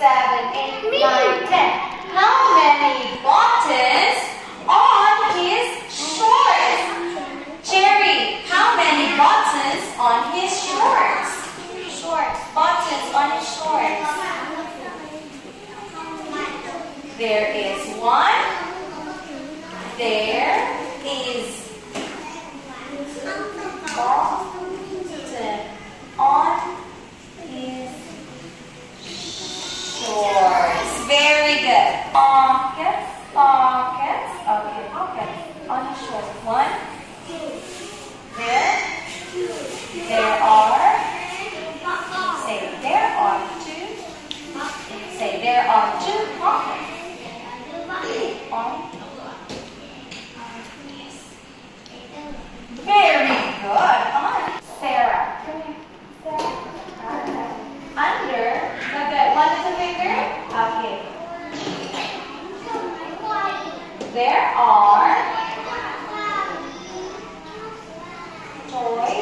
7, 8, 9, 10. How many buttons on his shorts? Cherry, how many buttons on his shorts? Buttons on his shorts. There is 1. There is button on his shorts. Very good. Pockets. Okay, pockets on his shorts. 1. There are. Say there are 2. Say there are 2 pockets on. Very good. Come on, Sarah. Come here. Sarah. Under the bed. One little finger. Okay. There are toys